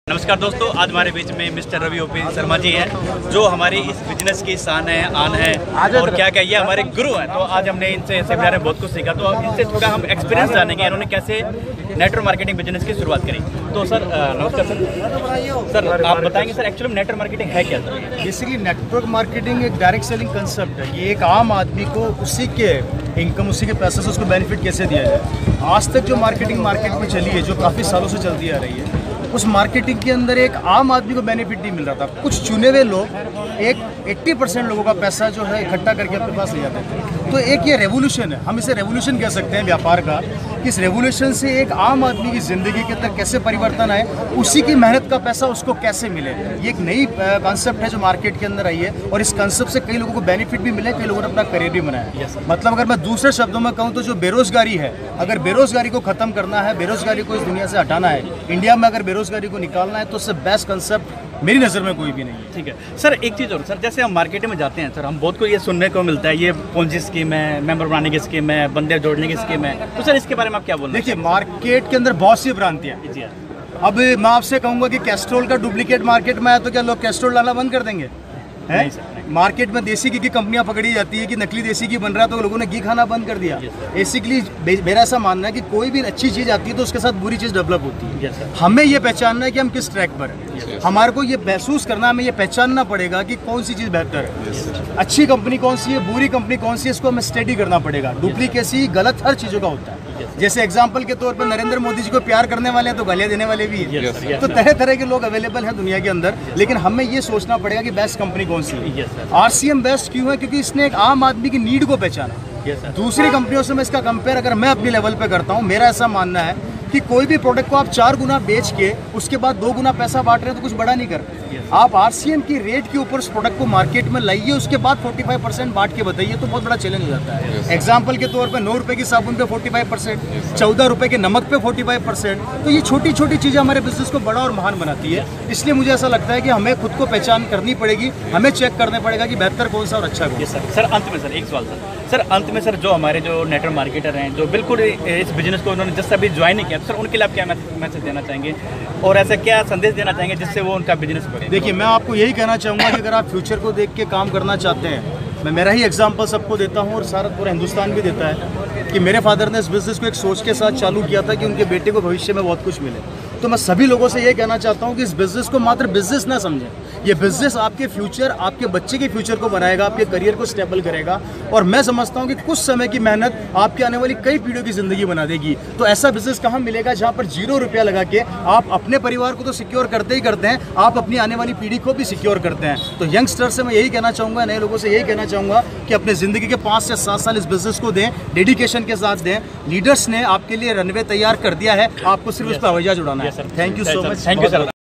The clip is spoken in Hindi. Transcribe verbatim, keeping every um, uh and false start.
नमस्कार दोस्तों, आज हमारे बीच में मिस्टर रवि ओपी शर्मा जी हैं जो हमारी इस बिजनेस की शान है, आन है और क्या कहिए हमारे गुरु हैं। तो आज हमने इनसे सेमिनार में बहुत कुछ सीखा, तो इनसे थोड़ा हम एक्सपीरियंस जानेंगे इन्होंने कैसे नेटवर्क मार्केटिंग बिजनेस की शुरुआत करी। तो सर नमस्कार सर सर आप बताएंगे सर एक्चुअली नेटवर्क मार्केटिंग है क्या सर? बेसिकली नेटवर्क मार्केटिंग एक डायरेक्ट सेलिंग कंसेप्ट है। ये एक आम आदमी को उसी के इनकम, उसी के पैसे से उसको बेनिफिट कैसे दिया जाए। आज तक जो मार्केटिंग मार्केट में चली है, जो काफ़ी सालों से चलती आ रही है, उस मार्केटिंग के अंदर एक आम आदमी को बेनिफिट नहीं मिल रहा था। कुछ चुने हुए लोग एक अस्सी परसेंट लोगों का पैसा जो है इकट्ठा करके अपने पास ले जाते थे। तो एक ये रेवोल्यूशन है, हम इसे रेवोल्यूशन कह सकते हैं व्यापार का। इस रेवोल्यूशन से एक आम आदमी की ज़िंदगी के अंदर कैसे परिवर्तन आए, उसी की मेहनत का पैसा उसको कैसे मिले, ये एक नई कॉन्सेप्ट है जो मार्केट के अंदर आई है। और इस कॉन्सेप्ट से कई लोगों को बेनिफिट भी मिले, कई लोगों ने अपना करियर भी बनाया। मतलब अगर मैं दूसरे शब्दों में कहूँ तो जो बेरोजगारी है, अगर बेरोजगारी को खत्म करना है, बेरोजगारी को इस दुनिया से हटाना है, इंडिया में अगर बेरोजगारी को निकालना है, तो उससे बेस्ट कंसेप्ट मेरी नज़र में कोई भी नहीं है। ठीक है सर, एक चीज़ और सर, जैसे हम मार्केट में जाते हैं सर, हम बहुत को ये सुनने को मिलता है ये पोंजी स्कीम है, मेंबर बनाने की स्कीम है, बंदे जोड़ने की स्कीम है। तो सर इसके बारे में आप क्या बोल रहे हैं? देखिए, मार्केट के अंदर बहुत सी भ्रांतियाँ हैं। अब मैं आपसे कहूँगा कि कैस्ट्रोल का डुप्लीकेट मार्केट में आया तो क्या लोग कैस्ट्रोल डालना बंद कर देंगे? है मार्केट में देसी घी की कंपनियां पकड़ी जाती है कि नकली देसी घी बन रहा है, तो लोगों ने घी खाना बंद कर दिया। बेसिकली मेरा ऐसा मानना है कि कोई भी अच्छी चीज़ आती है तो उसके साथ बुरी चीज़ डेवलप होती है। हमें ये पहचानना है कि हम किस ट्रैक पर हैं। हमारे को ये महसूस करना है, हमें ये पहचानना पड़ेगा कि कौन सी चीज़ बेहतर है, अच्छी कंपनी कौन सी है, बुरी कंपनी कौन सी है, इसको हमें स्टडी करना पड़ेगा। डुप्लीकेसी गलत हर चीज़ों का होता है। जैसे एग्जाम्पल के तौर पर नरेंद्र मोदी जी को प्यार करने वाले हैं तो गालियाँ देने वाले भी हैं। तो तरह तरह के लोग अवेलेबल हैं दुनिया के अंदर, लेकिन हमें ये सोचना पड़ेगा कि बेस्ट कंपनी कौन सी है। आरसीएम बेस्ट क्यों है? क्योंकि इसने एक आम आदमी की नीड को पहचाना। दूसरी कंपनियों से मैं इसका कंपेयर अगर मैं अपनी लेवल पे करता हूँ, मेरा ऐसा मानना है कि कोई भी प्रोडक्ट को आप चार गुना बेच के उसके बाद दो गुना पैसा बांट रहे हैं तो कुछ बड़ा नहीं कर रहे। आप आरसीएम की रेट के ऊपर उस प्रोडक्ट को मार्केट में लाइए, उसके बाद पैंतालीस परसेंट बांट के बताइए, तो बहुत बड़ा चैलेंज हो जाता है। एग्जाम्पल के तौर पे नौ रुपए की साबुन पे पैंतालीस परसेंट, चौदह रुपए के नमक पे पैंतालीस परसेंट। तो ये छोटी छोटी चीज़ें हमारे बिजनेस को बड़ा और महान बनाती है। इसलिए मुझे ऐसा लगता है कि हमें खुद को पहचान करनी पड़ेगी, हमें चेक करना पड़ेगा कि बेहतर कौन सा और अच्छा कौन सा। सर अंत में सर एक सवाल सर सर अंत में सर जो हमारे जो नेटवर्क मार्केटर हैं जो बिल्कुल इस बिजनेस को उन्होंने जस्ट अभी ज्वाइन नहीं किया, सर उनके लिए आप क्या मैसेज देना चाहेंगे और ऐसा क्या संदेश देना चाहेंगे जिससे वो उनका बिजनेस बढ़े? देखिए, मैं आपको यही कहना चाहूँगा कि अगर आप फ्यूचर को देख के काम करना चाहते हैं, मैं मेरा ही एग्जांपल सबको देता हूँ और सारा पूरा हिंदुस्तान भी देता है कि मेरे फादर ने इस बिज़नेस को एक सोच के साथ चालू किया था कि उनके बेटे को भविष्य में बहुत कुछ मिले। तो मैं सभी लोगों से ये कहना चाहता हूँ कि इस बिज़नेस को मात्र बिज़नेस ना समझें। ये बिज़नेस आपके फ्यूचर, आपके बच्चे के फ्यूचर को बनाएगा, आपके करियर को स्टेबल करेगा। और मैं समझता हूँ कि कुछ समय की मेहनत आपके आने वाली कई पीढ़ियों की ज़िंदगी बना देगी। तो ऐसा बिज़नेस कहाँ मिलेगा जहाँ पर जीरो रुपया लगा के आप अपने परिवार को तो सिक्योर करते ही करते हैं, आप अपनी आने वाली पीढ़ी को भी सिक्योर करते हैं। तो यंगस्टर से मैं यही कहना चाहूँगा, नए लोगों से यही कहना चाहूँगा कि अपने ज़िंदगी के पाँच से सात साल इस बिज़नेस को दें, डेडिकेशन के साथ दें। लीडर्स ने आपके लिए रनवे तैयार कर दिया है, आपको सिर्फ उस पर हवाई जहाज उड़ाना है। Thank you so much. Thank you sir.